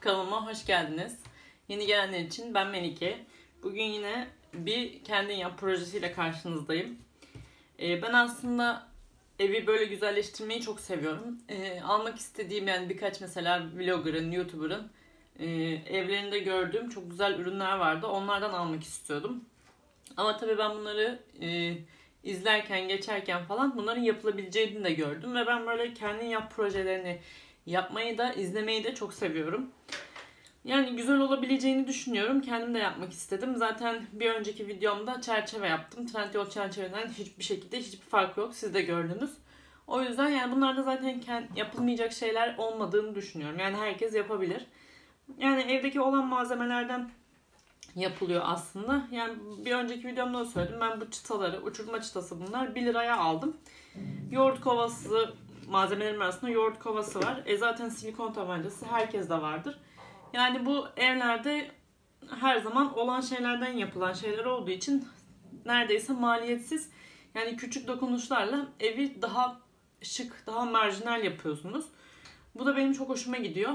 Kanalıma hoş geldiniz. Yeni gelenler için ben Melike. Bugün yine bir kendin yap projesiyle karşınızdayım. Ben aslında evi böyle güzelleştirmeyi çok seviyorum. Almak istediğim yani birkaç mesela vlogger'ın, YouTuber'ın evlerinde gördüğüm çok güzel ürünler vardı. Onlardan almak istiyordum. Ama tabii ben bunları izlerken, geçerken falan bunların yapılabileceğini de gördüm. Ve ben böyle kendin yap projelerini yapmayı da, izlemeyi de çok seviyorum. Yani güzel olabileceğini düşünüyorum. Kendim de yapmak istedim. Zaten bir önceki videomda çerçeve yaptım. Trendyol çerçeveden hiçbir farkı yok. Siz de gördünüz. O yüzden yani bunlarda zaten yapılmayacak şeyler olmadığını düşünüyorum. Yani herkes yapabilir. Yani evdeki olan malzemelerden yapılıyor aslında. Yani bir önceki videomda da söyledim. Ben bu çıtaları, uçurtma çıtası bunlar 1 liraya aldım. Yoğurt kovası, malzemelerim arasında yoğurt kovası var. Zaten silikon tabancası herkeste vardır. Yani bu evlerde her zaman olan şeylerden yapılan şeyler olduğu için neredeyse maliyetsiz. Yani küçük dokunuşlarla evi daha şık, daha marjinal yapıyorsunuz. Bu da benim çok hoşuma gidiyor.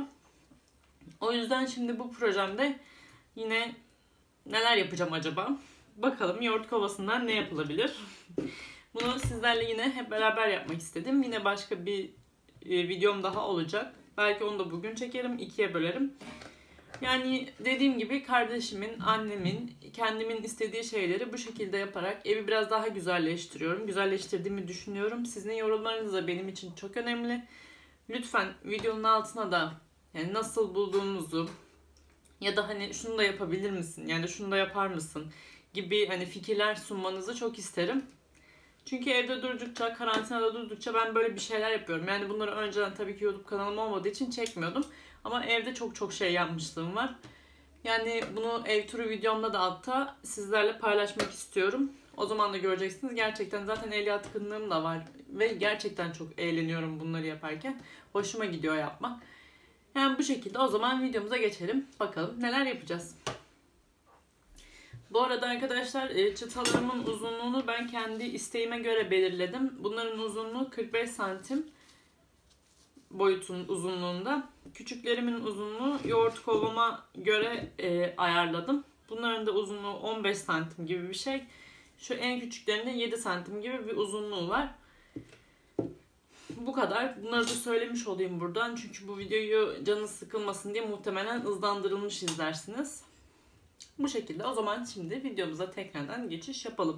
O yüzden şimdi bu projemde yine neler yapacağım acaba? Bakalım yoğurt kovasından ne yapılabilir? Bunu sizlerle yine hep beraber yapmak istedim. Yine başka bir videom daha olacak. Belki onu da bugün çekerim, 2'ye bölerim. Yani dediğim gibi kardeşimin, annemin, kendimin istediği şeyleri bu şekilde yaparak evi biraz daha güzelleştiriyorum. Güzelleştirdiğimi düşünüyorum. Sizin yorumlarınız da benim için çok önemli. Lütfen videonun altına da yani nasıl bulduğunuzu ya da hani şunu da yapabilir misin? Yani şunu da yapar mısın? Gibi hani fikirler sunmanızı çok isterim. Çünkü evde durdukça, karantinada durdukça ben böyle bir şeyler yapıyorum. Yani bunları önceden tabii ki YouTube kanalım olmadığı için çekmiyordum. Ama evde çok şey yapmışlığım var. Yani bunu ev turu videomda da hatta sizlerle paylaşmak istiyorum. O zaman da göreceksiniz. Gerçekten zaten el yatkınlığım da var. Ve gerçekten çok eğleniyorum bunları yaparken. Hoşuma gidiyor yapmak. Yani bu şekilde o zaman videomuza geçelim. Bakalım neler yapacağız. Bu arada arkadaşlar çıtalarımın uzunluğunu ben kendi isteğime göre belirledim. Bunların uzunluğu 45 santim boyutun uzunluğunda. Küçüklerimin uzunluğu yoğurt kovama göre ayarladım. Bunların da uzunluğu 15 santim gibi bir şey. Şu en küçüklerinde 7 santim gibi bir uzunluğu var. Bu kadar. Bunları da söylemiş olayım buradan. Çünkü bu videoyu canınız sıkılmasın diye muhtemelen hızlandırılmış izlersiniz. Bu şekilde. O zaman şimdi videomuza tekrardan geçiş yapalım.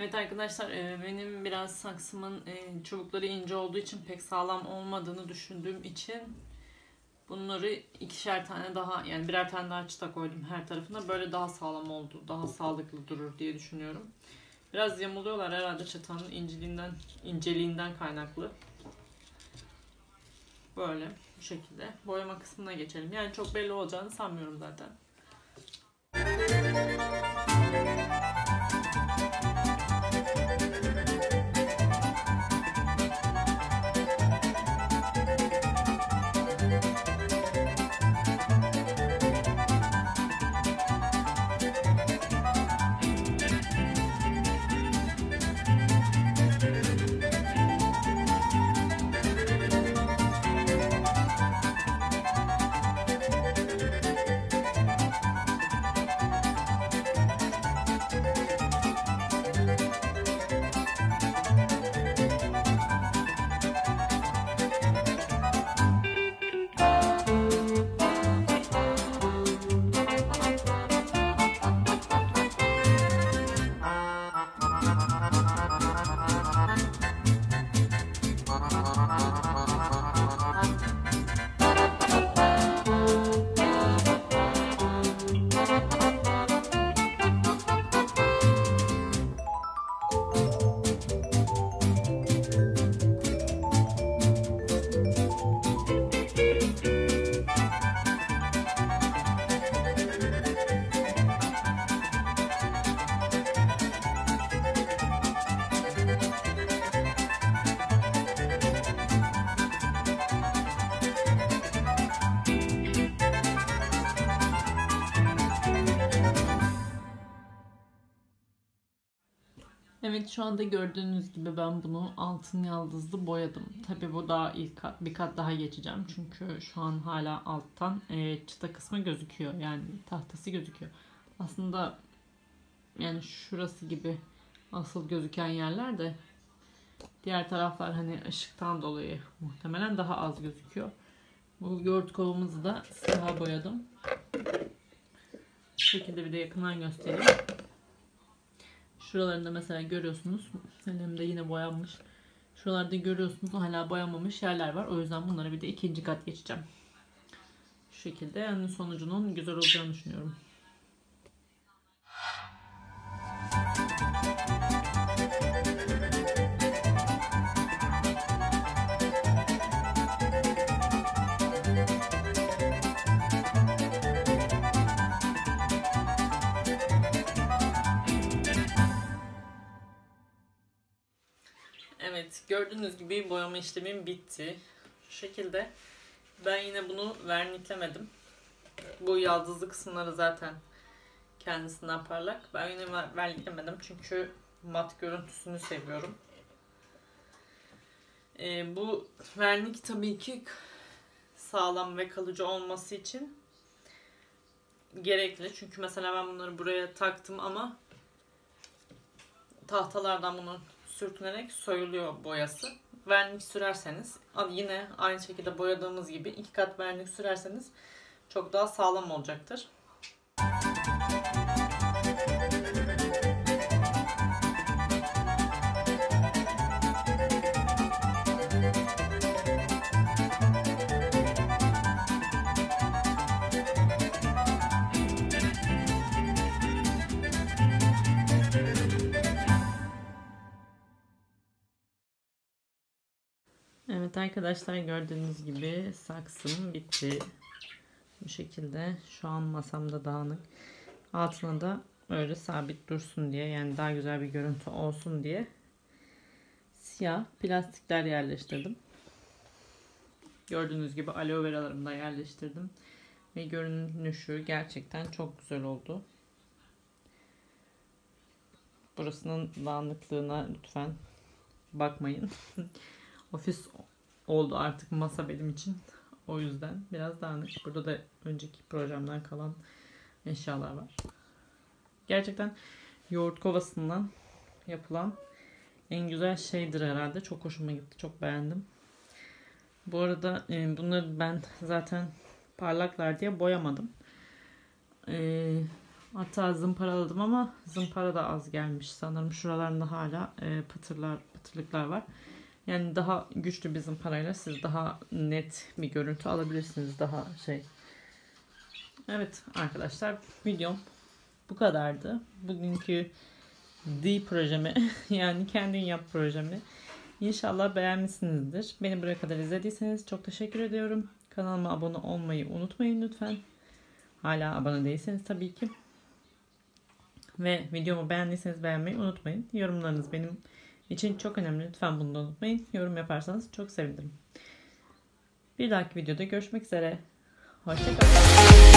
Evet arkadaşlar, benim biraz saksımın çubukları ince olduğu için pek sağlam olmadığını düşündüğüm için bunları ikişer tane daha, yani birer tane daha çıta koydum her tarafına. Böyle daha sağlam oldu, daha sağlıklı durur diye düşünüyorum. Biraz yamuluyorlar herhalde, çıtanın inceliğinden kaynaklı. Böyle bu şekilde boyama kısmına geçelim. Yani çok belli olacağını sanmıyorum zaten. Evet, şu anda gördüğünüz gibi ben bunu altın yaldızlı boyadım. Tabi bu daha bir kat daha geçeceğim. Çünkü şu an hala alttan çıta kısmı gözüküyor. Yani tahtası gözüküyor. Aslında yani şurası gibi asıl gözüken yerler de diğer taraflar hani ışıktan dolayı muhtemelen daha az gözüküyor. Bu yoğurt kovamızı da siyah boyadım. Bu şekilde bir de yakından göstereyim. Şuralarında mesela görüyorsunuz. Elimde yine boyanmış. Şuralarda görüyorsunuz hala boyanmamış yerler var. O yüzden bunlara bir de ikinci kat geçeceğim. Şu şekilde, yani sonucunun güzel olacağını düşünüyorum. Evet, gördüğünüz gibi boyama işlemim bitti. Şu şekilde. Ben yine bunu verniklemedim. Bu yaldızlı kısımları zaten kendisinden parlak. Ben yine verniklemedim çünkü mat görüntüsünü seviyorum. Bu vernik tabii ki sağlam ve kalıcı olması için gerekli. Çünkü mesela ben bunları buraya taktım ama tahtalardan bunu sürtünerek soyuluyor boyası. Vernik sürerseniz, yine aynı şekilde boyadığımız gibi 2 kat vernik sürerseniz çok daha sağlam olacaktır. Evet arkadaşlar, gördüğünüz gibi saksım bitti. Bu şekilde şu an masamda dağınık. Altına da öyle sabit dursun diye, yani daha güzel bir görüntü olsun diye siyah plastikler yerleştirdim. Gördüğünüz gibi aloe veralarımı da yerleştirdim. Ve görünüşü gerçekten çok güzel oldu. Burasının dağınıklığına lütfen bakmayın. Ofis oldu artık masa benim için. O yüzden biraz dağınık. Burada da önceki projemden kalan eşyalar var. Gerçekten yoğurt kovasından yapılan en güzel şeydir herhalde. Çok hoşuma gitti. Çok beğendim. Bu arada bunları ben zaten parlaklar diye boyamadım. Hatta zımparaladım ama zımpara da az gelmiş. Sanırım şuralarında hala pıtırlıklar var. Yani daha güçlü bir zımparayla siz daha net bir görüntü alabilirsiniz. Daha şey. Evet arkadaşlar, videom bu kadardı. Bugünkü projemi yani kendin yap projemi. İnşallah beğenmişsinizdir. Beni buraya kadar izlediyseniz çok teşekkür ediyorum. Kanalıma abone olmayı unutmayın lütfen. Hala abone değilseniz tabii ki. Ve videomu beğendiyseniz beğenmeyi unutmayın. Yorumlarınız benim için çok önemli. Lütfen bunu da unutmayın. Yorum yaparsanız çok sevinirim. Bir dahaki videoda görüşmek üzere. Hoşça kalın.